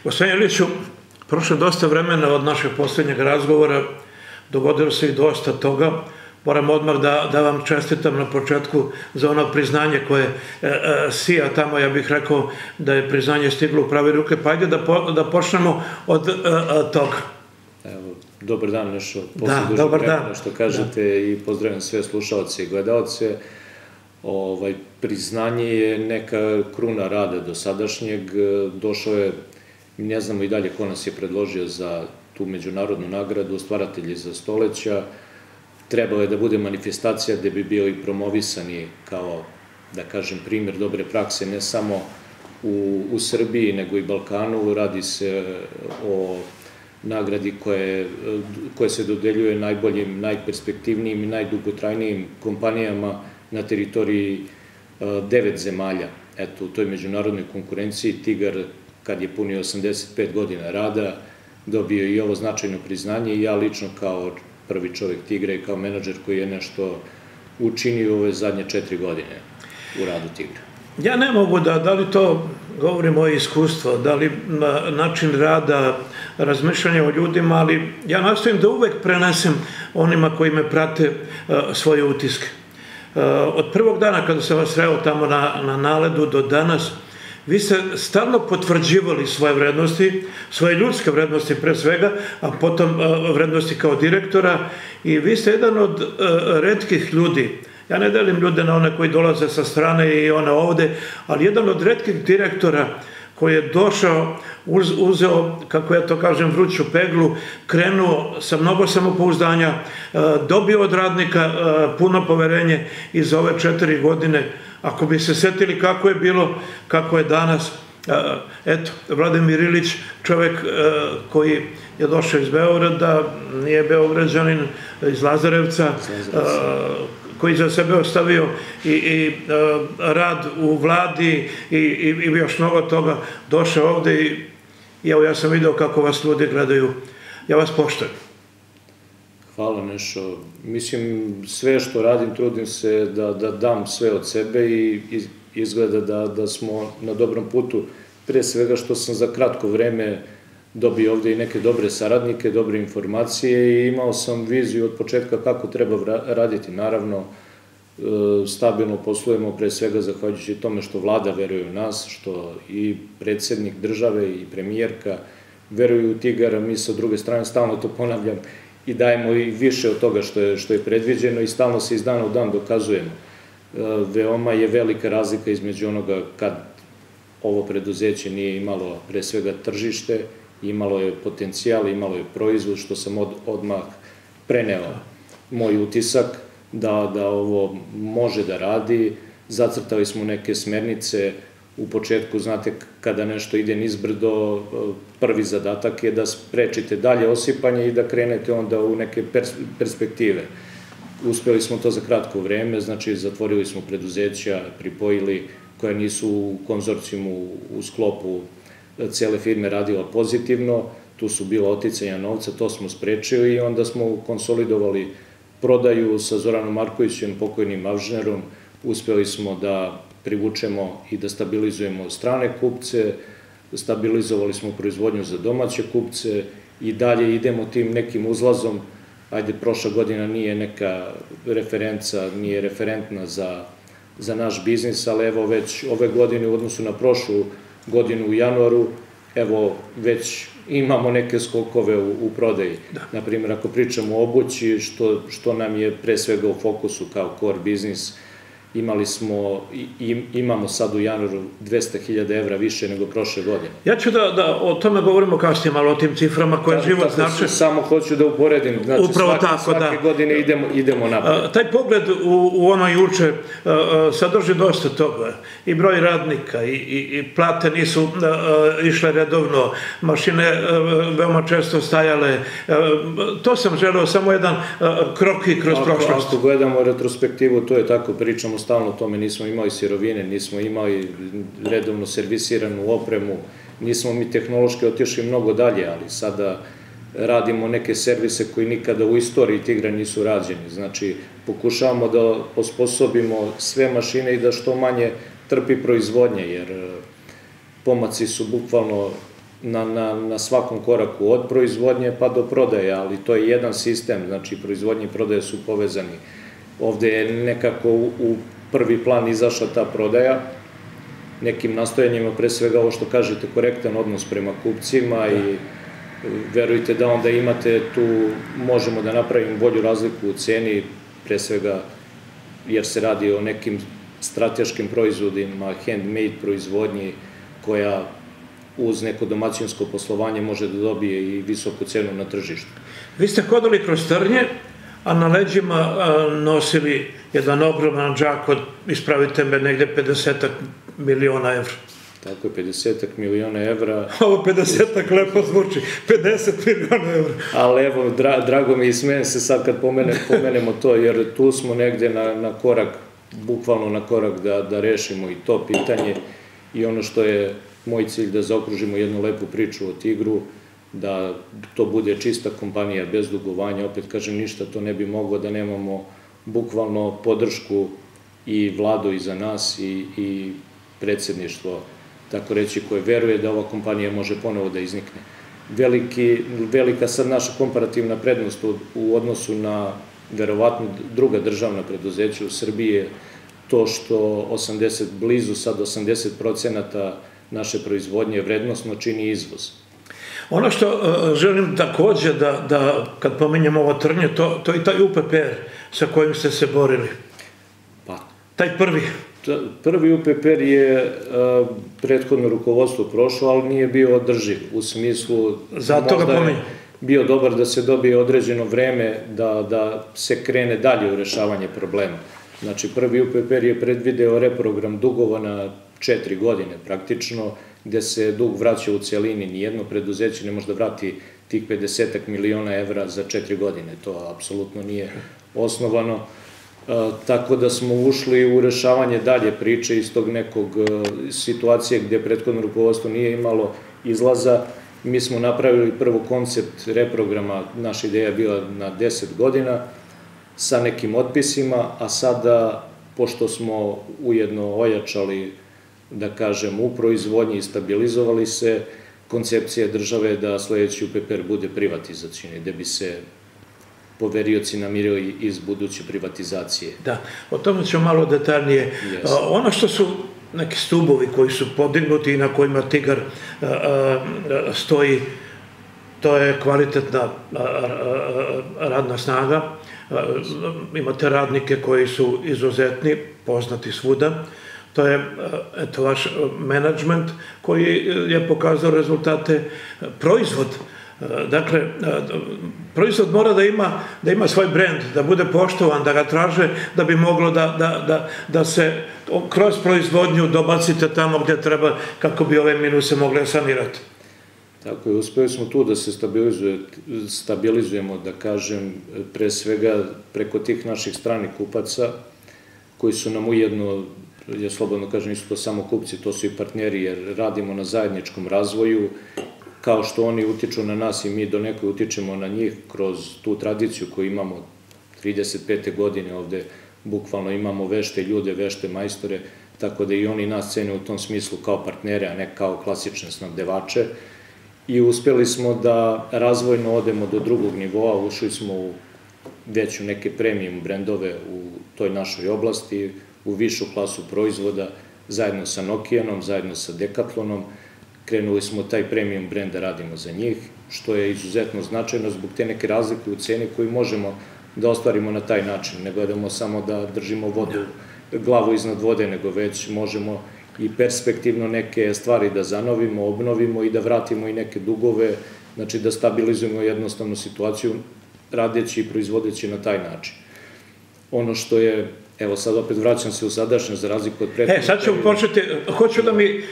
Gospodin Iliću, prošlo dosta vremena od našeg posljednjeg razgovora, dogodilo se i dosta toga. Moram odmah da vam čestitam na početku za ono priznanje koje sija tamo, ja bih rekao da je priznanje stiglo u prave ruke, pa ajde da počnemo od toga. Evo, dobar dan, Nešo, posle dužeg vremena što kažete i pozdravljam sve slušalce i gledalce. Priznanje je neka kruna rada do sadašnjeg, došao je, ne znamo i dalje ko nas je predložio za tu međunarodnu nagradu, stvaratelji za stoleća. Trebalo je da bude manifestacija gde bi bio i promovisani kao, da kažem, primjer dobre prakse, ne samo u Srbiji, nego i Balkanu. Radi se o nagradi koje se dodeljuje najboljim, najperspektivnijim i najdugotrajnijim kompanijama na teritoriji 9 zemalja. Eto, u toj međunarodnoj konkurenciji Tigar, kad je punio 85 godina rada, dobio i ovo značajno priznanje i ja lično kao prvi čovek Tigra i kao menadžer koji je nešto učinio ove zadnje 4 godine u radu Tigra. Ja ne mogu da li to govorim moje iskustvo, da li način rada, razmišljanja o ljudima, ali ja nastojim da uvek prenesem onima koji me prate svoje utiske. Od prvog dana kada sam vas sreo tamo na Naledu do danas, vi ste stalno potvrđivali svoje vrednosti, svoje ljudske vrednosti pre svega, a potom vrednosti kao direktora i vi ste jedan od retkih ljudi, ja ne delim ljude na one koji dolaze sa strane i one ovde, ali jedan od retkih direktora koji je došao, uzeo, kako ja to kažem, vruću peglu, krenuo sa mnogo samopouzdanja, dobio od radnika puno poverenje i za ove 4 godine, ako bi se setili kako je bilo, kako je danas, eto, Vladimir Ilić, čovek koji je došao iz Beograda, nije Beograđanin, iz Lazarevca, koji za sebe ostavio i rad u vladi i još mnogo toga, došao ovde i evo ja sam video kako vas ljudi gledaju. Ja vas poštujem. Hvala, Nešo. Mislim, sve što radim, trudim se da dam sve od sebe i izgleda da smo na dobrom putu. Pre svega što sam za kratko vreme dobio ovde i neke dobre saradnike, dobre informacije i imao sam viziju od početka kako treba raditi. Naravno, stabilno poslujemo pre svega zahvaljujući tome što vlada veruje u nas, što i predsednik države i premijerka veruju u Tigar, mi sa druge strane stalno to ponavljam i dajemo i više od toga što je predviđeno i stalno se iz dana u dan dokazujemo. Veoma je velika razlika između onoga kad ovo preduzeće nije imalo pre svega tržište, imalo je potencijal, imalo je proizvod, što sam odmah preneo moj utisak da ovo može da radi. Zacrtali smo neke smernice. U početku, znate, kada nešto ide nizbrdo, prvi zadatak je da sprečite dalje osipanje i da krenete onda u neke perspektive. Uspeli smo to za kratko vreme, znači zatvorili smo preduzeća, pripojili koja nisu u konzorcijumu u sklopu cele firme radila pozitivno, tu su bila oticanja novca, to smo sprečili i onda smo konsolidovali prodaju sa Zoranom Markovićem, pokojnim Mavžnerom, uspeli smo da privučemo i da stabilizujemo strane kupce, stabilizovali smo proizvodnju za domaće kupce i dalje idemo tim nekim uzlazom. Ajde, prošla godina nije neka referenca, nije referentna za naš biznis, ali evo već ove godine u odnosu na prošlu godinu u januaru, evo već imamo neke skokove u prodaji. Naprimjer, ako pričamo o obući, što nam je pre svega u fokusu kao core biznis, imamo sad u januaru 200.000 evra više nego prošle godine. Ja ću da o tome govorimo kasnije malo, o tim ciframa koje život znači. Samo hoću da uporedim, znači svake godine idemo napred. Taj pogled u ono juče sadrži dosta toga. I broj radnika, i plate nisu išle redovno, mašine veoma često stajale. To sam želeo, samo jedan krok i kroz prošlost. Ako gledamo retrospektivu, to je tako, pričamo stalno o tome, nismo imali sirovine, nismo imali redovno servisiranu opremu, nismo mi tehnološki otišli mnogo dalje, ali sada radimo neke servise koji nikada u istoriji Tigra nisu rađeni. Znači, pokušavamo da osposobimo sve mašine i da što manje trpi proizvodnje, jer pomaci su bukvalno na svakom koraku, od proizvodnje pa do prodaje, ali to je jedan sistem, znači proizvodnje i prodaje su povezani. Ovde je nekako u prvi plan izašla ta prodaja, nekim nastojanjima, pre svega ovo što kažete, korektan odnos prema kupcima i verujte da onda imate tu, možemo da napravimo bolju razliku u ceni, pre svega jer se radi o nekim strateškim proizvodima, handmade proizvodnji koja uz neko domaćinsko poslovanje može da dobije i visoku cenu na tržištu. Vi ste hodali kroz Trnje, a na leđima nosili jedan ogroman džak od, ispravite me, negde 50 miliona evra. Tako je, 50 miliona evra. Ovo 50-ak lepo zvuči, 50 miliona evra. Ali evo, drago mi i smijem se sad kad pomenemo to, jer tu smo negde na korak, bukvalno na korak da rešimo i to pitanje i ono što je moj cilj da zaokružimo jednu lepu priču o Tigru, da to bude čista kompanija bez dugovanja, opet kažem ništa to ne bi moglo da nemamo bukvalno podršku i vladu iza nas i predsedništvo, tako reći, koje veruje da ova kompanija može ponovo da iznikne. Velika sad naša komparativna prednost u odnosu na verovatno druga državna preduzeća u Srbiji je to što blizu sad 80% naše proizvodnje vrednostno čini izvoz. Ono što želim takođe da kad pominjem ovo Trnje, to je i taj UPPR sa kojim ste se borili. Pa. Taj prvi. Prvi UPPR je prethodno rukovodstvo prošlo, ali nije bio održiv. U smislu, možda je bio dobar da se dobije određeno vreme da se krene dalje u rešavanje problema. Znači, prvi UPPR je predvideo reprogram dugova na 4 godine praktično, gde se dug vraća u celini. Nijedno preduzeće ne može da vrati tih 50 miliona evra za 4 godine. To apsolutno nije osnovano. Tako da smo ušli u rešavanje dalje priče iz tog nekog situacije gde prethodno rukovodstvo nije imalo izlaza. Mi smo napravili prvo koncept reprograma, naša ideja je bila na 10 godina sa nekim otpisima, a sada, pošto smo ujedno ojačali, da kažem, u proizvodnji i stabilizovali se, koncepcija države da sledeći UPPR bude privatizacioni, gde bi se poverioci namirili iz buduće privatizacije. Da, o tome ću malo detaljnije. Ono što su neki stubovi koji su podignuti i na kojima Tigar stoji, to je kvalitetna radna snaga. Imate radnike koji su izuzetni, poznati svuda. To je vaš menadžment koji je pokazao rezultate. Proizvod, dakle, proizvod mora da ima svoj brend, da bude poštovan, da ga traže, da bi moglo da se kroz proizvodnju dobacite tamo gde treba, kako bi ove minuse mogli sanirati. Tako je, uspeli smo tu da se stabilizujemo, da kažem, pre svega preko tih naših stranih kupaca, koji su nam ujedno, ja slobodno kažem, nisu to samo kupci, to su i partneri, jer radimo na zajedničkom razvoju, kao što oni utiču na nas i mi do nekoj utičemo na njih kroz tu tradiciju koju imamo 35. godine ovde, bukvalno imamo vešte ljude, vešte majstore, tako da i oni nas cene u tom smislu kao partnere, a ne kao klasične snabdevače. I uspeli smo da razvojno odemo do drugog nivoa, ušli smo već u neke premium brendove u toj našoj oblasti, u višu klasu proizvoda, zajedno sa Nokianom, zajedno sa Decathlonom. Krenuli smo taj premium brend da radimo za njih, što je izuzetno značajno zbog te neke razlike u ceni koju možemo da ostvarimo na taj način. Ne gledamo samo da držimo glavu iznad vode, nego već možemo i perspektivno neke stvari da zanovimo, obnovimo i da vratimo i neke dugove, znači da stabilizujemo jednostavnu situaciju radeći i proizvodeći na taj način. Ono što je, evo sad opet vraćam se u sadašnje za razliku od prethodnog. Sad ćemo početi, hoću da mi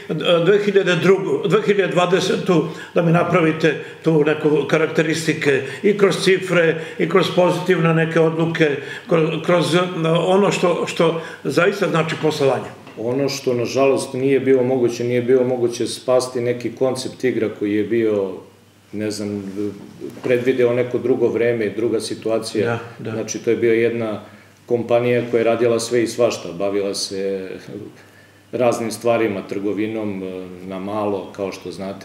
2020. da mi napravite tu neku karakteristike i kroz cifre, i kroz pozitivne neke odluke, kroz ono što zaista znači poslovanje. Ono što, nažalost, nije bilo moguće spasti neki koncept Tigra koji je bio, ne znam, predvideo neko drugo vreme i druga situacija. Znači, to je bio jedna kompanija koja je radila sve i svašta, bavila se raznim stvarima, trgovinom na malo, kao što znate,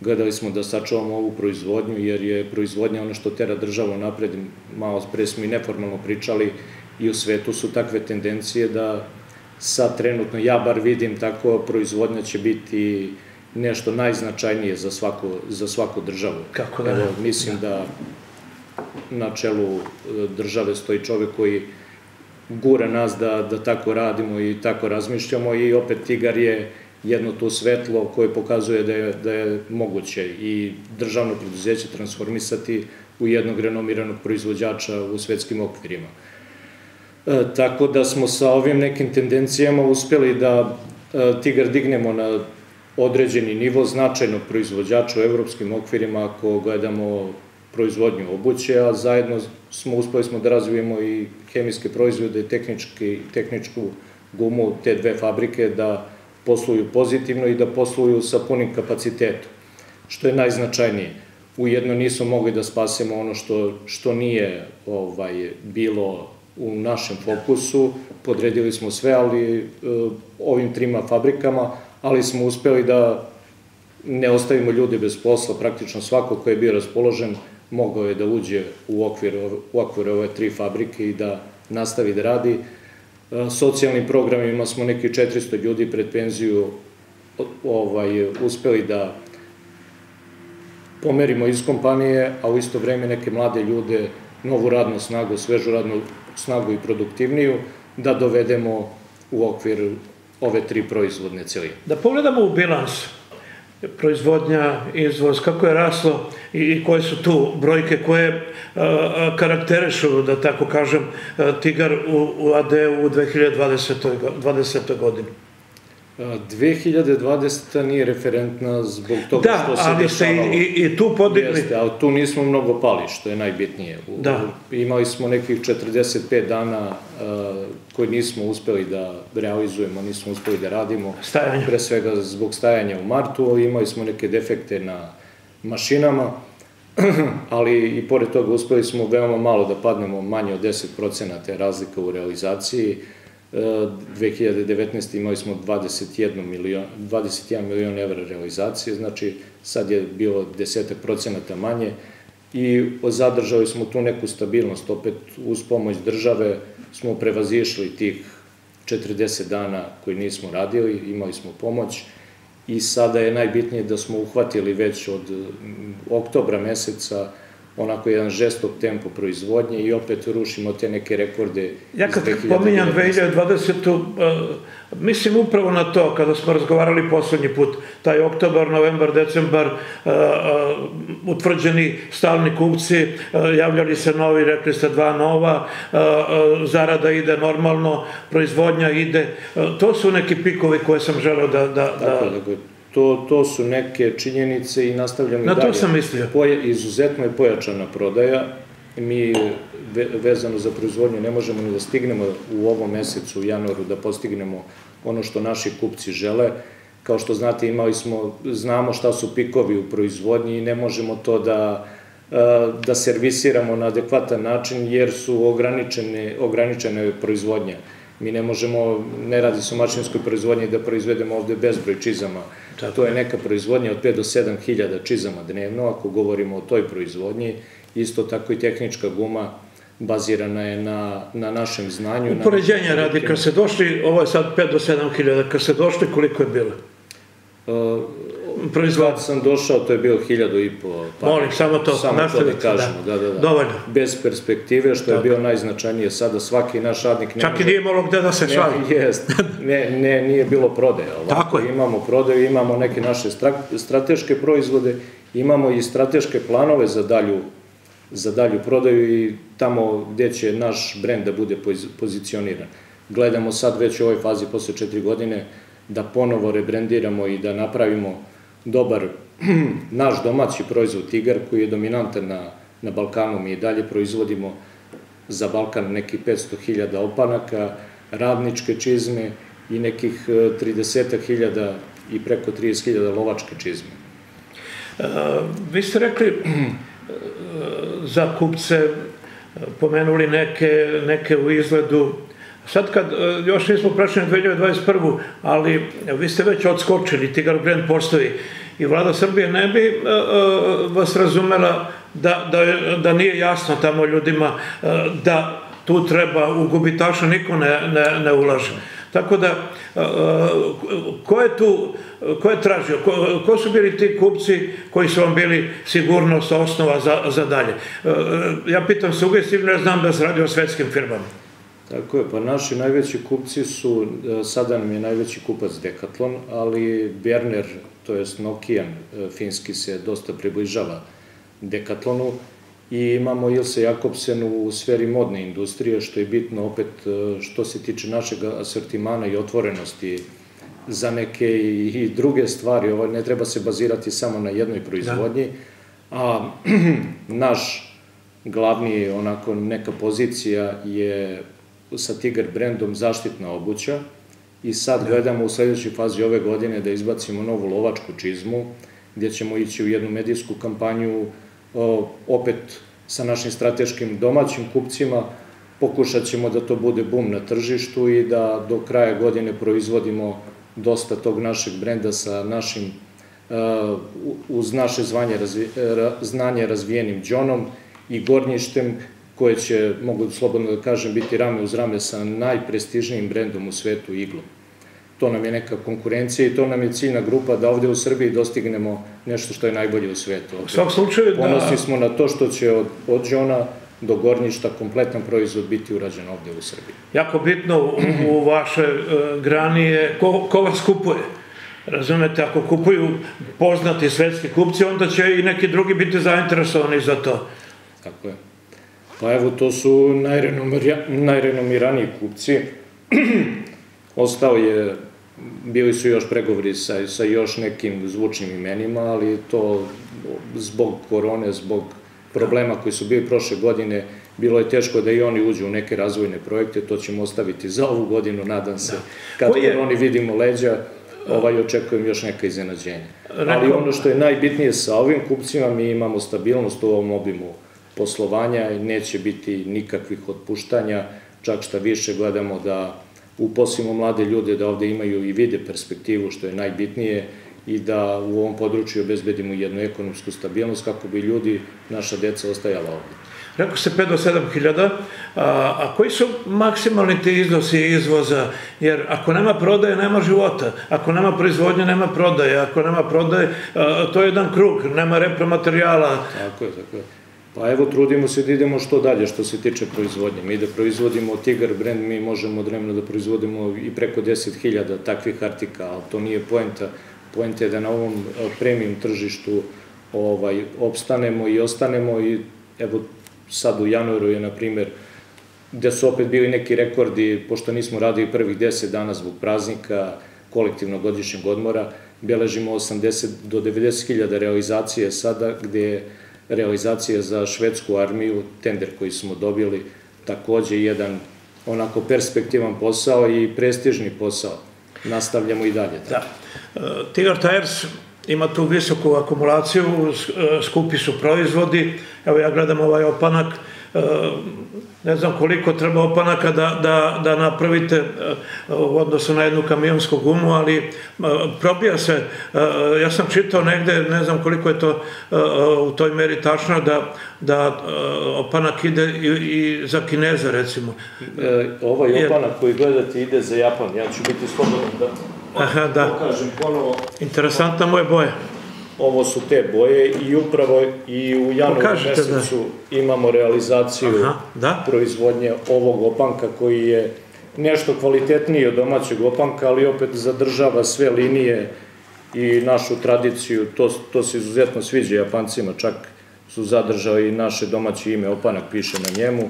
gledali smo da sačuvamo ovu proizvodnju, jer je proizvodnja ono što tera državu napred. Malo pre smo i neformalno pričali, i u svetu su takve tendencije da sad trenutno, ja bar vidim tako, proizvodnja će biti nešto najznačajnije za svaku državu. Kako da ne? Mislim da na čelu države stoji čovek koji gura nas da tako radimo i tako razmišljamo, i opet Tigar je jedno to svetlo koje pokazuje da je moguće i državno preduzeće transformisati u jednog renomiranog proizvođača u svetskim okvirima. Tako da smo sa ovim nekim tendencijama uspeli da Tigar dignemo na određeni nivo značajnog proizvođača u evropskim okvirima ako gledamo proizvodnju obuće, a zajedno uspeli smo da razvijemo i hemijske proizvode i tehničku gumu, te dve fabrike da posluju pozitivno i da posluju sa punim kapacitetom, što je najznačajnije. Ujedno nismo mogli da spasemo ono što nije bilo u našem fokusu, podredili smo sve, ali ovim 3 fabrikama, ali smo uspeli da ne ostavimo ljude bez posla, praktično svako ko je bio raspoložen mogao je da uđe u okvir ove 3 fabrike i da nastavi da radi. Socijalnim programima smo neki 400 ljudi pred penziju uspeli da pomerimo iz kompanije, a u isto vreme neke mlade ljude, novu radnu snagu, svežu radnu snagu i produktivniju, da dovedemo u okvir ove 3 proizvodne celine. Da pogledamo u bilans, proizvodnja, izvoz, kako je raslo i koje su tu brojke koje karakterišu, da tako kažem, Tigar u AD-u u 2020. godini. 2020. nije referentna zbog toga što se dešavalo. Da, ali ste i tu podigli. Jeste, ali tu nismo mnogo pali, što je najbitnije. Imali smo nekih 45 dana koji nismo uspeli da realizujemo, nismo uspeli da radimo. Stajanja. Pre svega zbog stajanja u martu, imali smo neke defekte na mašinama, ali i pored toga uspeli smo veoma malo da padnemo, manje od 10% razlika u realizaciji. 2019. imali smo 21 milion evra realizacije, znači sad je bilo 10% manje i zadržali smo tu neku stabilnost. Opet uz pomoć države smo prevazišli tih 40 dana koji nismo radili, imali smo pomoć i sada je najbitnije da smo uhvatili već od oktobra meseca onako jedan žestok tempo proizvodnje i opet rušimo te neke rekorde iz 2019. Ja kad pominjam 2020. Mislim upravo na to, kada smo razgovarali poslednji put, taj oktobar, novembar, decembar, utvrđeni stalni kupci, javljali se novi, rekli ste 2 nova, zarada ide normalno, proizvodnja ide, to su neki pikovi koje sam želeo da... Tako, to su neke činjenice i nastavljamo i dalje. Na to sam mislio. Izuzetno je pojačana prodaja. Mi vezano za proizvodnju ne možemo ni da stignemo u ovom mesecu, u januaru, da postignemo ono što naši kupci žele. Kao što znate, znamo šta su pikovi u proizvodnji i ne možemo to da servisiramo na adekvatan način jer su ograničene proizvodnje. Mi ne možemo, ne radi se o mašinskoj proizvodnji da proizvedemo ovde bezbroj čizama. To je neka proizvodnja od 5 do 7 hiljada čizama dnevno, ako govorimo o toj proizvodnji. Isto tako i tehnička guma bazirana je na našem znanju. Upoređenja radi, kad ste došli, ovo je sad 5 do 7 hiljada, kad ste došli, koliko je bilo? Kad sam došao, to je bilo 1.500 para. Molim, samo to da kažemo, da. Dovoljno. Bez perspektive, što je bilo najznačajnije sada, svaki naš radnik... Čak i nije malo gde da se šali. Nije bilo prodaje. Tako je. Imamo prodaju, imamo neke naše strateške proizvode, imamo i strateške planove za dalju prodaju i tamo gde će naš brend da bude pozicioniran. Gledamo sad već u ovoj fazi posle 4 godine da ponovo rebrendiramo i da napravimo dobar naš domaći proizvod Tigar koji je dominantan na Balkanu. Mi i dalje proizvodimo za Balkan nekih 500.000 opanaka, radničke čizme i nekih 30.000 i preko 30.000 lovačke čizme. Vi ste rekli za kupce, pomenuli neke u izgledu, Sad kad, još nismo prešli na 2021. ali vi ste već odskočili, Tigar brand postoji i vlada Srbije ne bi vas razumela da nije jasno tamo ljudima da tu treba, u gubitaša niko ne ulaže. Tako da, ko je tražio, ko su bili ti kupci koji su vam bili sigurnost, osnova za dalje? Ja pitam sugestivno, ja znam da se radi o svetskim firmama. Tako je, pa naši najveći kupci su, sada nam je najveći kupac Decathlon, ali Berner, to jest Nokian, finski, se dosta približava Decathlonu i imamo Ilse Jakobsen u sferi modne industrije, što je bitno opet što se tiče našeg asortimana i otvorenosti za neke i druge stvari. Ovo ne treba se bazirati samo na jednoj proizvodnji, a naš glavni, onako, neka pozicija je sa Tigar brandom zaštitna obuća i sad gledamo u sledećoj fazi ove godine da izbacimo novu lovačku čizmu, gdje ćemo ići u jednu medijsku kampanju opet sa našim strateškim domaćim kupcima, pokušat ćemo da to bude bum na tržištu i da do kraja godine proizvodimo dosta tog našeg brenda sa našim, uz naše znanje razvijenim džonom i gornjištem, koje će, mogu slobodno da kažem, biti rame uz rame sa najprestižnijim brendom u svetu, Iglom. To nam je neka konkurencija i to nam je ciljna grupa da ovde u Srbiji dostignemo nešto što je najbolje u svetu. U svakom slučaju da... Ponosni smo na to što će od džona do gornjišta kompletan proizvod biti urađen ovde u Srbiji. Jako bitno u vašoj grani je ko vas kupuje. Razumete, ako kupuju poznati svetski kupci, onda će i neki drugi biti zainteresovani za to. Tako je. Pa evo, to su najrenomiraniji kupci. Ostao je, bili su još pregovori sa još nekim zvučnim imenima, ali to zbog korone, zbog problema koji su bili prošle godine, bilo je teško da i oni uđu u neke razvojne projekte, to ćemo ostaviti za ovu godinu, nadam se. Kad koroni vidimo leđa, očekujem još neka iznenađenja. Ali ono što je najbitnije sa ovim kupcima, mi imamo stabilnost u ovom obimu poslovanja i neće biti nikakvih otpuštanja, čak šta više gledamo da uposlimo mlade ljude da ovde imaju i vide perspektivu, što je najbitnije, i da u ovom području obezbedimo jednu ekonomsku stabilnost kako bi ljudi, naša deca, ostajala ovde. Rekao ste 5 do 7 hiljada, a koji su maksimalni ti iznosi izvoza? Jer ako nema prodaje, nema života. Ako nema proizvodnje, nema prodaje. Ako nema prodaje, to je jedan krug, nema repromaterijala. Tako je, tako je. Pa evo, trudimo se da idemo što dalje što se tiče proizvodnje. Mi da proizvodimo Tigar brand, mi možemo od vremena da proizvodimo i preko 10.000 takvih artikala, ali to nije poenta. Poenta je da na ovom premium tržištu opstanemo i ostanemo i evo sad u januaru je, na primer, gde su opet bili neki rekordi, pošto nismo radili prvih 10 dana zbog praznika, kolektivnog godišnjeg odmora, beležimo 80 do 90.000 realizacije sada, gde je realizacija za švedsku armiju, tender koji smo dobili, takođe jedan onako perspektivan posao i prestižni posao. Nastavljamo i dalje. Da. Tigar Tires ima tu visoku akumulaciju, skupi su proizvodi. Evo ja gledam ovaj opanak, ne znam koliko treba opanaka da napravite u odnosu na jednu kamionsku gumu, ali probija se, ja sam čitao negde, ne znam koliko je to u toj meri tačno, da opanak ide i za Kineza, recimo. Ovaj opanak koji gledate ide za Japan, ja ću biti slobodan da pokažem ponovo. Interesantna moje boje. Ovo su te boje i upravo i u januaru mesecu imamo realizaciju proizvodnje ovog opanka koji je nešto kvalitetniji od domaćeg opanka, ali opet zadržava sve linije i našu tradiciju. To se izuzetno sviđa Japancima, čak su zadržali i naše domaće ime, opanak piše na njemu.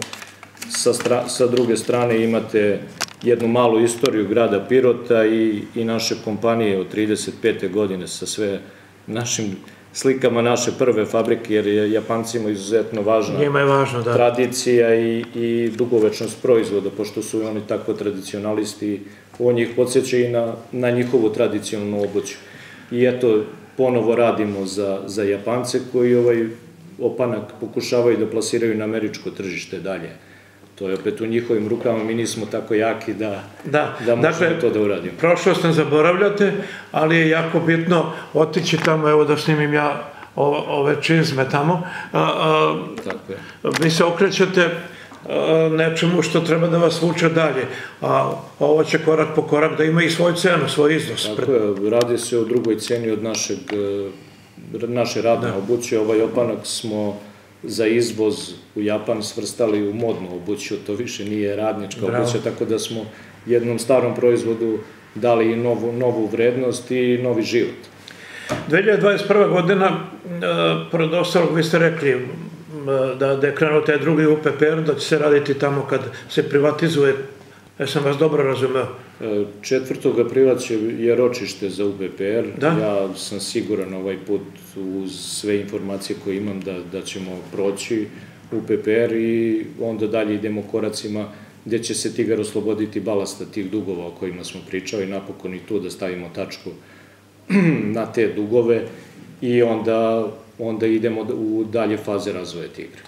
Sa druge strane imate jednu malu istoriju grada Pirota i naše kompanije od 35. godine sa sve našim slikama naše prve fabrike, jer je Japancima izuzetno važna tradicija i dugovečnost proizvoda, pošto su oni tako tradicionalisti, ovo njih podsjeća i na njihovu tradicionalnu obuću. I eto, ponovo radimo za Japance koji ovaj opanak pokušavaju da plasiraju na američko tržište dalje. To je opet u njihovim rukama, mi nismo tako jaki da možemo to da uradimo. Prošlost ne zaboravljate, ali je jako bitno otići tamo, evo da snimim ja ove čizme tamo. Tako je. Vi se okrećete nečemu što treba da vas vuče dalje, a ovo će korak po korak da ima i svoju cenu, svoj iznos. Tako je, radi se o drugoj ceni od naše radne obuće. Ovaj opanak smo za izvoz u Japan svrstali u modnu obuću, to više nije radnička obuća, tako da smo jednom starom proizvodu dali i novu vrednost i novi život. 2021. godina, pored ostalog, vi ste rekli da je krenuo taj drugi UPPR, da će se raditi tamo kad se privatizuje. Ja sam vas dobro razumeo. 4. aprila je ročište za UPPR. Ja sam siguran ovaj put uz sve informacije koje imam da ćemo proći UPPR i onda dalje idemo koracima gde će se Tigar osloboditi balasta tih dugova o kojima smo pričali, napokon i tu da stavimo tačku na te dugove i onda idemo u dalje faze razvoja Tigra.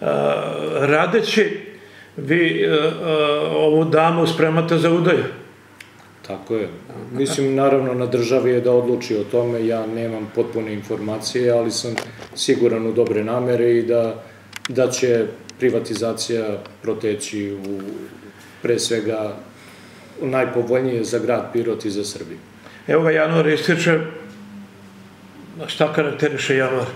Radeći, vi ovu damu spremate za udaju? Tako je. Mislim, naravno, na državi je da odluči o tome, ja nemam potpune informacije, ali sam siguran u dobre namere i da će privatizacija proteći pre svega najpovoljnije za grad Pirot i za Srbiju. Evo ga, januar ističe. Šta karakteriše januar?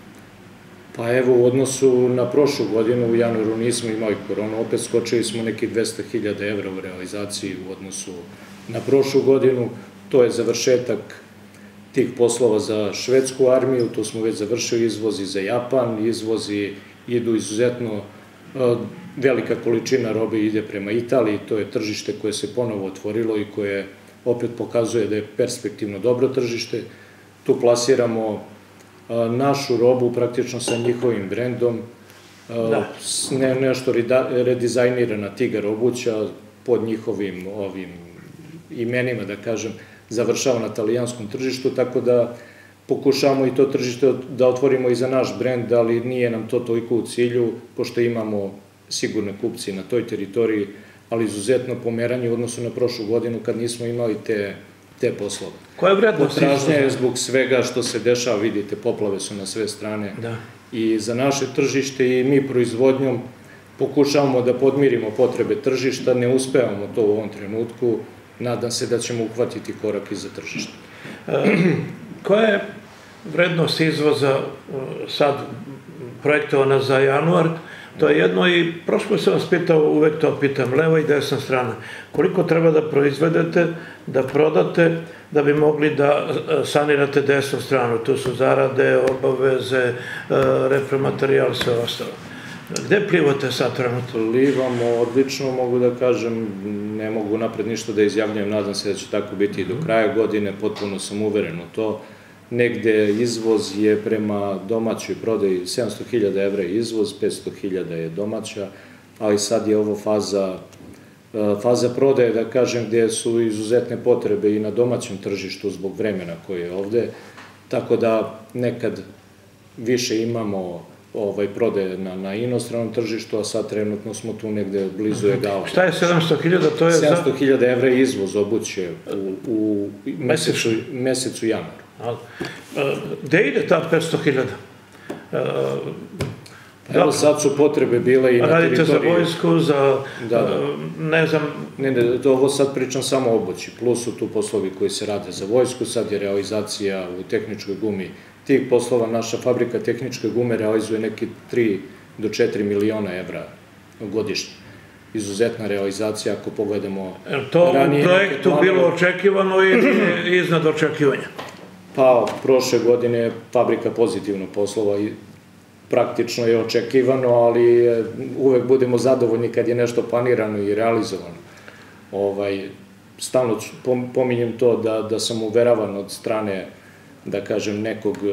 Pa evo, u odnosu na prošlu godinu u januaru nismo imali koronu, opet skočili smo neki 200.000 evra u realizaciji u odnosu na prošlu godinu. To je završetak tih poslova za švedsku armiju, to smo već završili, izvozi za Japan, izvozi idu izuzetno, velika količina robe ide prema Italiji, to je tržište koje se ponovo otvorilo i koje opet pokazuje da je perspektivno dobro tržište. Tu plasiramo našu robu praktično sa njihovim brendom, nešto redizajnirana Tigar obuća pod njihovim imenima, da kažem, završava na talijanskom tržištu, tako da pokušavamo i to tržište da otvorimo i za naš brend, ali nije nam to toliko u cilju, pošto imamo sigurne kupci na toj teritoriji, ali izuzetno pomeranje u odnosu na prošlu godinu kad nismo imali te poslove. Koja je vrednost izvoza? Potražnja je zbog svega što se dešava, vidite, poplave su na sve strane i za naše tržište i mi proizvodnjom pokušavamo da podmirimo potrebe tržišta, ne uspevamo to u ovom trenutku, nadam se da ćemo uhvatiti korak i za tržište. Koja je vrednost izvoza sad projektovana za januar? To je jedno i prošlo sam vas pitao, uvek to pitam, leva i desna strana. Koliko treba da proizvedete, da prodate, da bi mogli da sanirate desnu stranu? Tu su zarade, obaveze, repromaterijal, sve ostalo. Gde plivate sad trenutno? Plivamo odlično, mogu da kažem, ne mogu napred ništa da izjavljujem, nadam se da će tako biti i do kraja godine, potpuno sam uveren u to. Negde izvoz je prema domaćoj prodaji 700.000 evra je izvoz, 500.000 je domaća, ali sad je ovo faza prodaje, da kažem, gde su izuzetne potrebe i na domaćem tržištu zbog vremena koje je ovde, tako da nekad više imamo prodaje na inostranom tržištu, a sad trenutno smo tu negde blizu egala. Šta je 700.000? To je 700.000 evra je izvoz obuće u mesecu januaru. Gde ide ta 500.000? Evo sad su potrebe bile i na teritoriji. Radite za vojsku, za, ne znam... Ne, ovo sad pričam samo o obući, plus su tu poslovi koji se rade za vojsku, sad je realizacija u tehničkoj gumi tih poslova. Naša fabrika tehničke gume realizuje neki 3 do 4 miliona evra godišnje. Izuzetna realizacija, ako pogledamo... To u projektu bilo očekivano ili iznad očekivanja? Pa, prošle godine je fabrika pozitivno poslova i praktično je očekivano, ali uvek budemo zadovoljni kad je nešto planirano i realizovano. Stalno pominjem to da sam uveravan od strane, da kažem,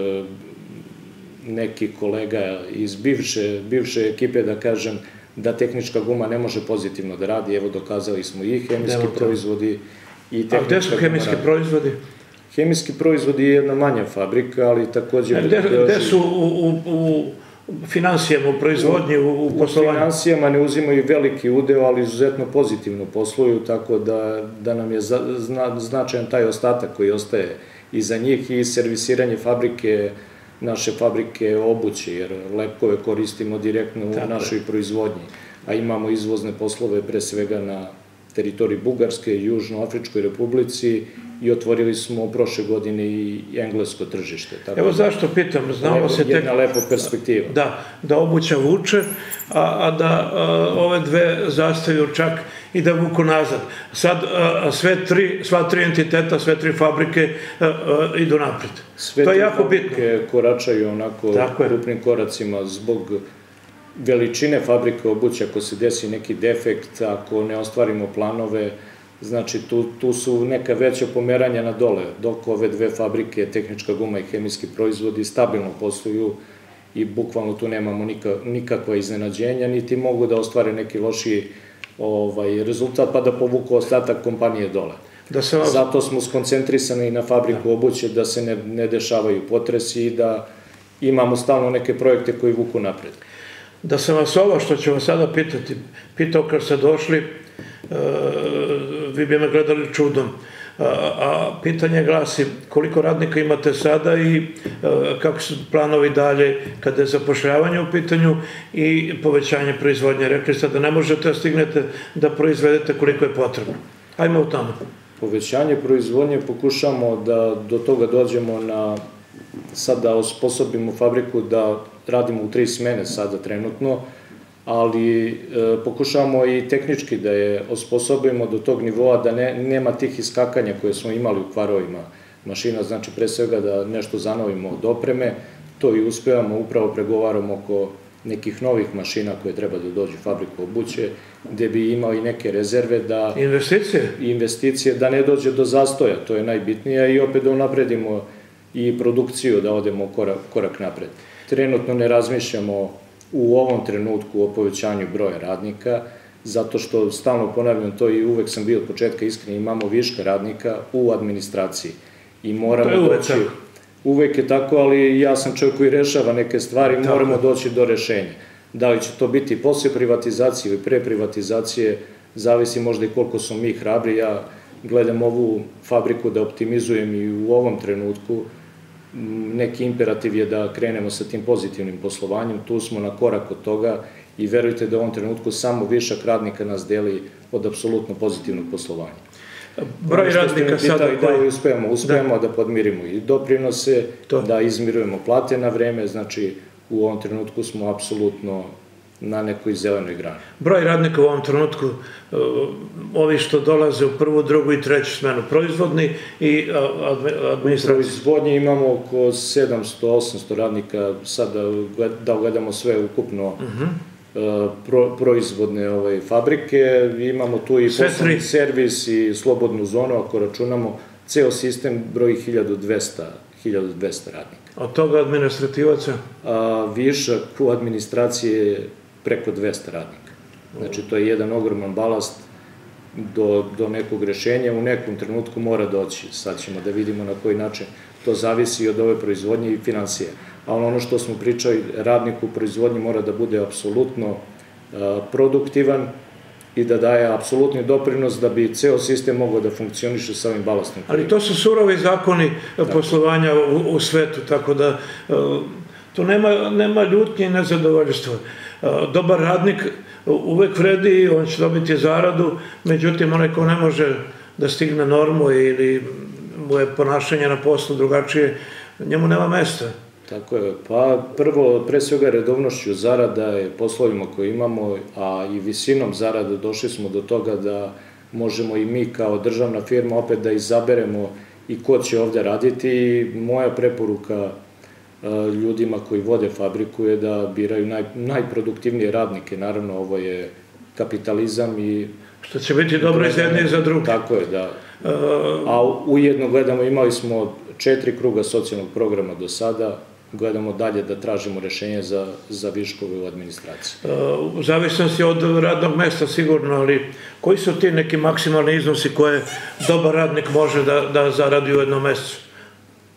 nekih kolega iz bivše ekipe, da kažem, da tehnička guma ne može pozitivno da radi. Evo, dokazali smo i hemijski proizvodi i tehnička guma. A gde su hemijski proizvodi? Hemijski proizvodi je jedna manja fabrika, ali takođe... Gde su finansijama, u proizvodnji, u poslovanju? U finansijama ne uzimaju veliki udeo, ali izuzetno pozitivno posluju, tako da nam je značajan taj ostatak koji ostaje iza njih i servisiranje fabrike, naše fabrike obuće, jer lepkove koristimo direktno u našoj proizvodnji, a imamo izvozne poslove pre svega na teritoriji Bugarske, Južnoafričkoj republici i otvorili smo prošle godine i englesko tržište. Evo zašto pitam, znamo se tek... Jedna lepa perspektiva. Da obuća vuče, a da ove dve zastaju čak i da vuku nazad. Sad sva tri entiteta, sve tri fabrike idu napred. To je jako bitno. Sve tri fabrike koračaju onako krupnim koracima zbog veličine fabrike obuće, ako se desi neki defekt, ako ne ostvarimo planove, znači tu su neka veća pomeranja na dole, dok ove dve fabrike, tehnička guma i hemijski proizvodi, stabilno posluju i bukvalno tu nemamo nikakva iznenađenja, niti mogu da ostvare neki lošiji rezultat pa da povuku ostatak kompanije dole. Zato smo skoncentrisani na fabriku obuće, da se ne dešavaju potresi i da imamo stalno neke projekte koji vuku napred. Da sam vas ovo što ću vas sada pitati, pitao kad ste došli, vi bi me gledali čudom, a pitanje glasi koliko radnika imate sada i kako su planovi dalje kada je zapošljavanje u pitanju i povećanje proizvodnje. Rekli ste da ne možete da stignete da proizvedete koliko je potrebno. Ajmo u tamo. Povećanje proizvodnje pokušamo da do toga dođemo sad da osposobimo fabriku da radimo u 3 smene sada trenutno, ali pokušavamo i tehnički da je osposobimo do tog nivoa da nema tih iskakanja koje smo imali u kvarovima mašina, znači pre svega da nešto zanovimo od opreme, to i uspevamo, upravo pregovaramo oko nekih novih mašina koje treba da dođu u fabriku obuće, gde bi imao i neke rezerve da... Investicije, da ne dođe do zastoja, to je najbitnije, i opet da unapredimo i produkciju, da odemo korak napred. Trenutno ne razmišljamo u ovom trenutku o povećanju broja radnika, zato što stalno ponavljam to i uvek sam bio od početka iskren, imamo viška radnika u administraciji i moramo doći... Uvek je tako, ali ja sam čovjek koji rešava neke stvari, moramo doći do rešenja. Da li će to biti posle privatizacije ili pre privatizacije, zavisi možda i koliko smo mi hrabri. Ja gledam ovu fabriku da optimizujem i u ovom trenutku. Neki imperativ je da krenemo sa tim pozitivnim poslovanjem, tu smo na korak od toga i verujte da u ovom trenutku samo višak radnika nas deli od apsolutno pozitivnog poslovanja. Broj radnika sada... Da uspemo da podmirimo i doprinose, da izmirujemo plate na vreme, znači u ovom trenutku smo apsolutno na nekoj zelenoj grani. Broj radnika u ovom trenutku, ovi što dolaze u prvu, drugu i treću smenu, proizvodni i administracija? U proizvodnji imamo oko 700-800 radnika, sad da gledamo sve ukupno proizvodne fabrike, imamo tu i poslovni servis i slobodnu zonu, ako računamo, ceo sistem broji 1200 radnika. Od toga administrativaca? Višak u administraciji je preko 200 radnika. Znači, to je jedan ogroman balast do nekog rešenja, u nekom trenutku mora doći. Sad ćemo da vidimo na koji način. To zavisi od ove proizvodnje i financije. Ali ono što smo pričali, radnik u proizvodnji mora da bude apsolutno produktivan i da daje apsolutni doprinos da bi ceo sistem mogao da funkcioniše sa ovim balastnim. Ali to su surovi zakoni poslovanja u svetu, tako da tu nema ljutnje i nezadovoljstva. Dobar radnik uvek vredi i on će dobiti zaradu, međutim onaj ko ne može da stigne normu ili mu je ponašanje na poslu drugačije, njemu nema mesta. Tako je, pa prvo, pre svega redovnošću zarada je poslovima koje imamo, a i visinom zarada došli smo do toga da možemo i mi kao državna firma opet da izaberemo i ko će ovde raditi. I moja preporuka ljudima koji vode fabriku je da biraju najproduktivnije radnike. Naravno, ovo je kapitalizam i... Što će biti dobro i za jedne i za druge. Tako je, da. A ujedno gledamo, imali smo 4 kruga socijalnog programa do sada, gledamo dalje da tražimo rešenje za viškove u administraciji. U zavisnosti od radnog mesta sigurno, ali koji su ti neki maksimalni iznosi koje dobar radnik može da zaradi u jednom mesecu?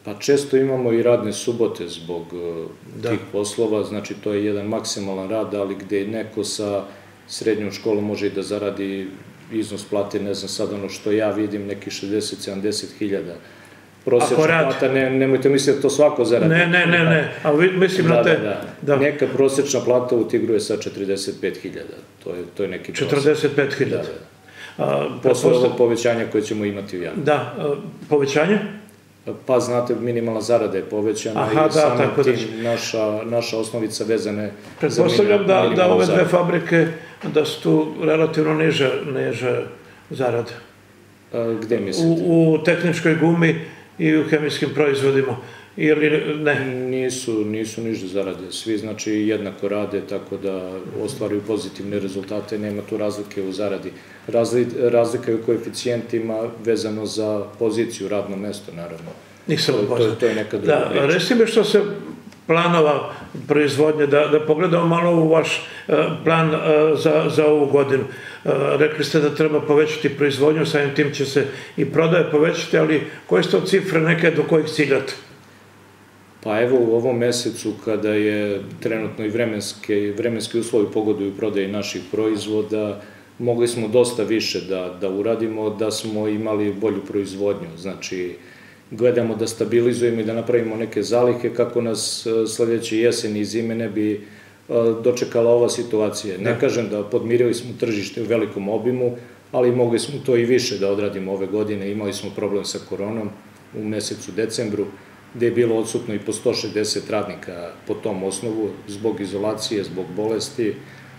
Pa često imamo i radne subote zbog tih poslova, znači to je jedan maksimalan rad, ali gde neko sa srednjom školom može i da zaradi iznos plate, ne znam sad ono što ja vidim, nekih 60-70 hiljada. Prosječna plata, nemojte misliti da to svako zaradi. Ne, ali mislim na te... Neka prosječna plata u Tigru je sad 45 hiljada, to je neki prosječan. 45 hiljada. Posle ovog povećanja koje ćemo imati u januaru. Da, povećanje? Pa znate, minimalna zarada je povećana i samim tim naša osnovica vezana je za minimalnu zaradu. Pretpostavljam da ove dve fabrike, da su tu relativno niže zarade. Gde mislite? U tehničkoj gumi i u hemijskim proizvodima. Ili ne? Nisu niže zarade. Svi znači jednako rade, tako da ostvaruju pozitivne rezultate, nema tu razlike u zaradi. Razlika je u koeficijentima vezano za poziciju, radno mesto, naravno. Nisam upoznat. To je neka druga priča. Reci mi što se planova proizvodnje, da pogledamo malo u vaš plan za ovu godinu. Rekli ste da treba povećati proizvodnju, samim tim će se i prodaje povećati, ali koje su to cifre neke do kojih ciljate? Pa evo u ovom mesecu kada je trenutno i vremenski uslovi pogoduju prodaje naših proizvoda, mogli smo dosta više da uradimo, da smo imali bolju proizvodnju. Znači, gledamo da stabilizujemo i da napravimo neke zalihe kako nas sledeće jeseni i zime ne bi dočekala ova situacija. Ne kažem da podmirili smo tržište u velikom obimu, ali mogli smo to i više da odradimo ove godine. Imali smo problem sa koronom u mesecu decembru, gde je bilo odsutno i po 160 radnika po tom osnovu, zbog izolacije, zbog bolesti.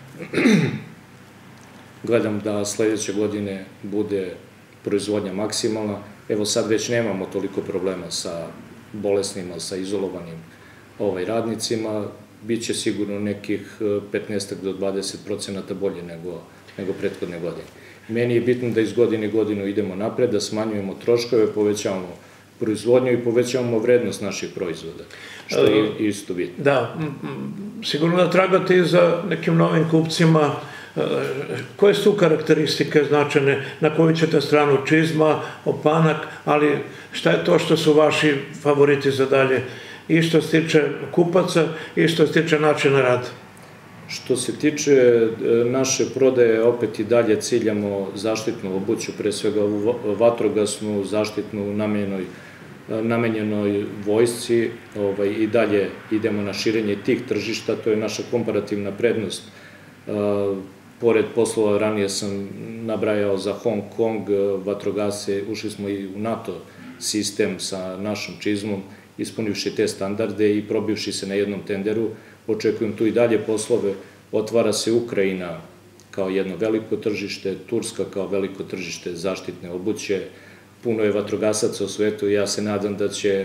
Gledam da sledeće godine bude proizvodnja maksimalna. Evo sad već nemamo toliko problema sa bolesnima, sa izolovanim radnicima. Biće sigurno nekih 15 do 20% bolje nego prethodne godine. Meni je bitno da iz godine godinu idemo napred, da smanjujemo troškove, povećavamo proizvodnju i povećavamo vrednost naših proizvoda, što je isto bitno. Da, sigurno da tragate i za nekim novim kupcima. Koje su karakteristike značajne, na koju ćete stranu, čizma, opanak, ali šta je to što su vaši favoriti za dalje, i što se tiče kupaca i što se tiče načina rada? Što se tiče naše prodaje, opet i dalje ciljamo zaštitnu obuću, pre svega vatrogasnu, zaštitnu namenjenoj vojsci, i dalje idemo na širenje tih tržišta, to je naša komparativna prednost. Pored poslova, ranije sam nabrajao za Hong Kong, vatrogasce, ušli smo i u NATO sistem sa našom čizmom, ispunivši te standarde i probivši se na jednom tenderu. Očekujem tu i dalje poslove. Otvara se Ukrajina kao jedno veliko tržište, Turska kao veliko tržište zaštitne obuće. Puno je vatrogasaca u svetu i ja se nadam da će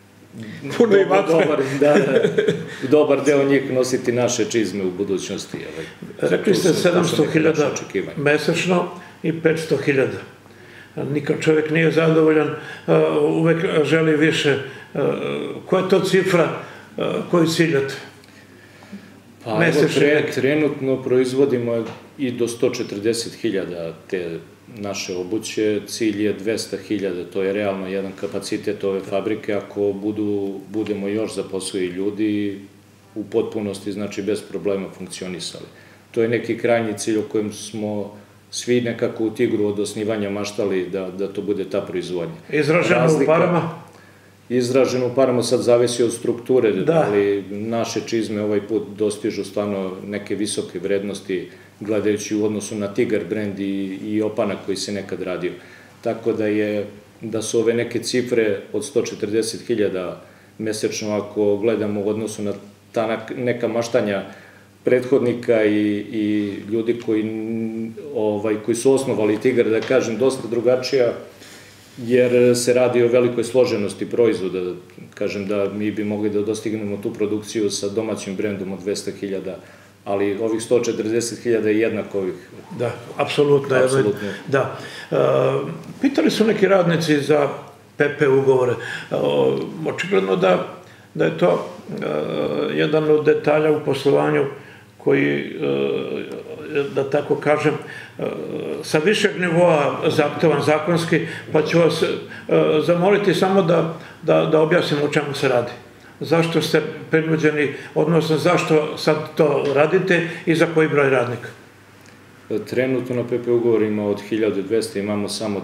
dobar deo njih nositi naše čizme u budućnosti. Rekli ste 700.000 mesečno i 500.000. Nikad čovjek nije zadovoljan, uvek želi više. Koja je to cifra koju ciljate? Pa evo, trenutno proizvodimo i do 140.000 te naše obuće, cilj je 200.000, to je realno jedan kapacitet ove fabrike. Ako budemo još zaposlili ljudi, u potpunosti, znači bez problema funkcionisali. To je neki krajnji cilj o kojem smo svi nekako u Tigru od osnivanja maštali da to bude ta proizvodnja. Izraženo u parama? Izraženo u parama sad zavisi od strukture, ali naše čizme ovaj put dostižu stvarno neke visoke vrednosti, gledajući u odnosu na Tigar brend i opanak koji se nekad radio. Tako da su ove neke cifre od 140.000 mesečno, ako gledamo u odnosu na ta neka maštanja prethodnika i ljudi koji su osnovali Tigar, da kažem, dosta drugačija, jer se radi o velikoj složenosti proizvoda. Kažem da mi bi mogli da dostignemo tu produkciju sa domaćim brendom od 200.000, ali ovih 140.000 je jednako ovih. Da, apsolutno. Da. Pitali su neki radnici za PP ugovore. Očigledno da je to jedan od detalja u poslovanju koji da tako kažem, sa višeg nivoa zahtevan zakonski, pa ću vas zamoliti samo da objasnim o čemu se radi. Zašto ste prinuđeni, odnosno zašto sad to radite i za koji broj radnika? Trenutno na PP ugovorima od 1200 imamo samo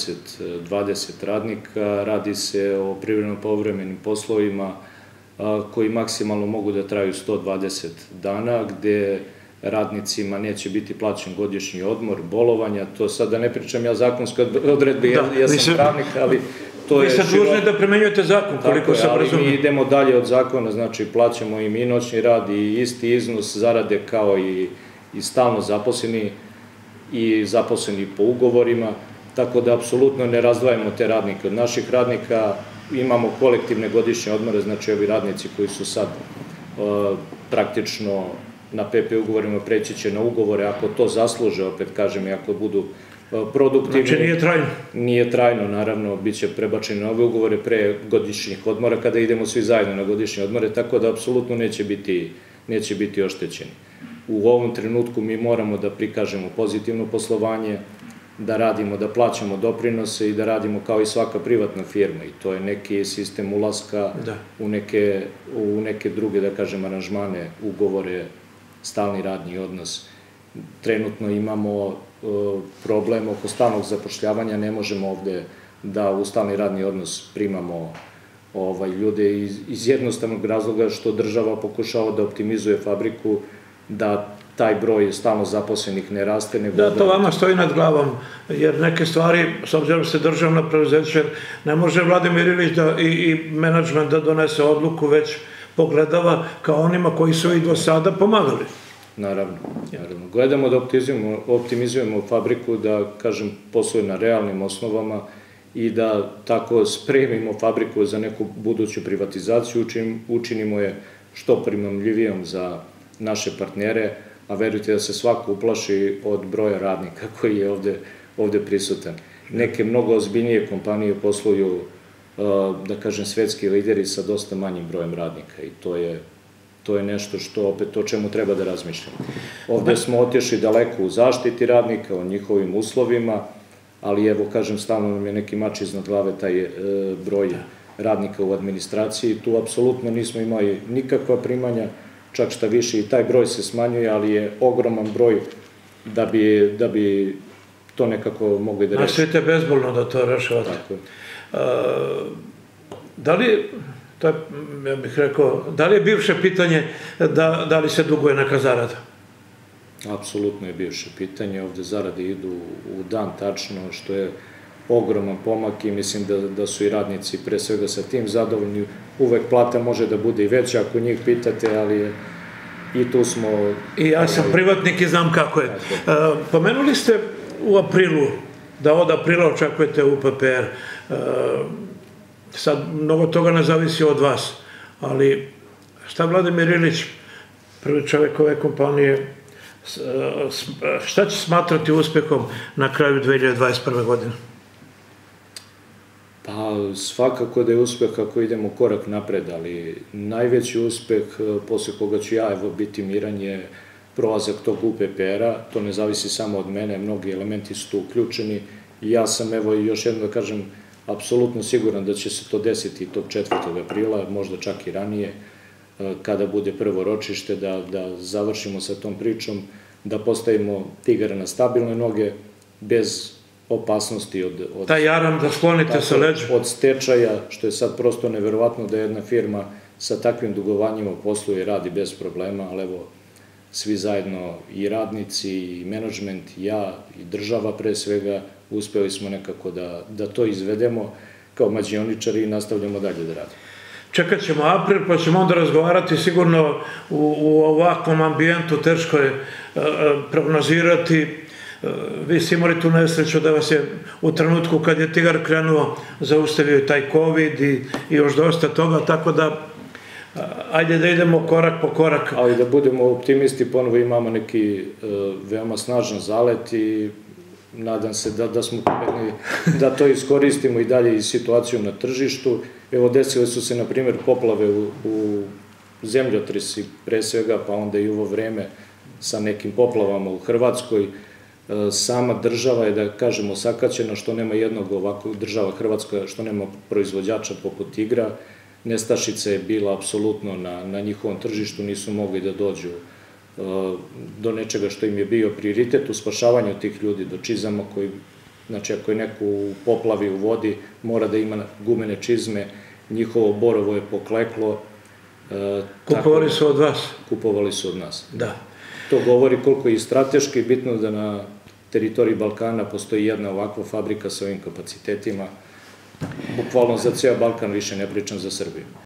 20 radnika. Radi se o privremeno povremenim poslovima koji maksimalno mogu da traju 120 dana, gde radnicima neće biti plaćen godišnji odmor, bolovanja. To sad da ne pričam ja zakonske odredbe, ja sam pravnik, ali to je... Vi ste dužni da primenjujete zakon, koliko se razumije. Ali mi idemo dalje od zakona, znači plaćamo im i noćni rad i isti iznos zarade kao i stalno zaposleni i zaposleni po ugovorima, tako da apsolutno ne razdvajamo te radnike od naših radnika. Imamo kolektivne godišnje odmore, znači ovi radnici koji su sad praktično na PP ugovorima preći će na ugovore ako to zasluže, opet kažem, i ako budu produktivni. Znači nije trajno? Nije trajno, naravno, bit će prebačeni na ove ugovore pre godišnjih odmora kada idemo svi zajedno na godišnje odmore, tako da apsolutno neće biti oštećeni. U ovom trenutku mi moramo da prikažemo pozitivno poslovanje, da radimo, da plaćamo doprinose i da radimo kao i svaka privatna firma i to je neki sistem ulaska u neke druge, da kažem, aranžmane, ugovore, stalni radni odnos. Trenutno imamo problem oko stalnog zapošljavanja, ne možemo ovde da u stalni radni odnos primamo ljude iz jednostavnog razloga što država pokušava da optimizuje fabriku, da taj broj stalno zaposlenih ne raste. Da, to vama stoji nad glavom, jer neke stvari, s obzirom se državna preduzeća, ne može Vladimir Ilić i menadžment da donese odluku, već pogledava kao onima koji su i do sada pomagali. Naravno. Gledamo da optimizujemo fabriku, da, kažem, posluje na realnim osnovama i da tako spremimo fabriku za neku buduću privatizaciju, učinimo je što primamljivijom za naše partnere, a verujte da se svako uplaši od broja radnika koji je ovde prisutan. Neke mnogo ozbiljnije kompanije posluju, da kažem, svetski lideri sa dosta manjim brojem radnika i to je nešto što opet o čemu treba da razmišljamo. Ovde smo otišli daleko u zaštiti radnika, o njihovim uslovima, ali evo, kažem, stalno nam je neki mač iznad glave taj broj radnika u administraciji. Tu apsolutno nismo imali nikakva primanja, čak šta više i taj broj se smanjuje, ali je ogroman broj da bi to nekako mogli da reši. Nastavite bezbolno da to rešavate. Tako je. Da li, ja bih rekao, da li je bivše pitanje da li se duguje neka zarada? Apsolutno je bivše pitanje. Ovde zarade idu u dan tačno, što je ogroman pomak i mislim da su i radnici pre svega sa tim zadovoljni. Uvek plata može da bude i veća ako njih pitate, ali i tu smo... I ja sam privatnik i znam kako je. Pomenuli ste u aprilu, da od aprila očekujete UPPR. Sad, mnogo toga ne zavisi od vas, ali šta Vladimir Ilić, prvi čovek ove kompanije, šta će smatrati uspehom na kraju 2021. godine? Pa svakako da je uspeh ako idemo korak napred, ali najveći uspeh posle koga ću ja biti miran je prolazak tog UPPR-a. To ne zavisi samo od mene, mnogi elementi su tu uključeni i ja sam, evo i još jedno da kažem, apsolutno siguran da će se to desiti tog 4. aprila, možda čak i ranije, kada bude prvo ročište, da završimo sa tom pričom, da postavimo Tigara na stabilne noge, bez opasnosti od... Taj jaram da sklonite sa leđa. Od stečaja, što je sad prosto neverovatno da jedna firma sa takvim dugovanjima posluje i radi bez problema, ali evo, svi zajedno, i radnici, i menadžment, i ja, i država pre svega, uspeli smo nekako da to izvedemo kao mađioničari i nastavljamo dalje da radimo. Čekat ćemo april, pa ćemo onda razgovarati sigurno u ovakvom ambijentu, teško je prognozirati. Vi ste imali tu nesreću da vas je u trenutku kad je Tigar krenuo zaustavio taj COVID i još dosta toga, tako da ajde da idemo korak po korak. Ali da budemo optimisti, ponovo imamo neki veoma snažan zalet i nadam se da smo pametni da to iskoristimo i dalje i situaciju na tržištu. Evo, desile su se, na primjer, poplave u zemljotresi pre svega, pa onda i ovo vreme sa nekim poplavama u Hrvatskoj. Sama država je, da kažemo, osakaćena, što nema jednog ovakvog, država Hrvatska, što nema proizvođača poput Tigra. Nestašica je bila apsolutno na njihovom tržištu, nisu mogli da dođu do nečega što im je bio prioritet u spašavanju tih ljudi, do čizama koji, znači ako je neko u poplavi u vodi, mora da ima gumene čizme, njihovo borovo je pokleklo. Kupovali su od vas? Kupovali su od nas. Da. To govori koliko je i strateški bitno da na teritoriji Balkana postoji jedna ovakva fabrika sa ovim kapacitetima. Bukvalno za ceo Balkan, više ne pričam za Srbiju.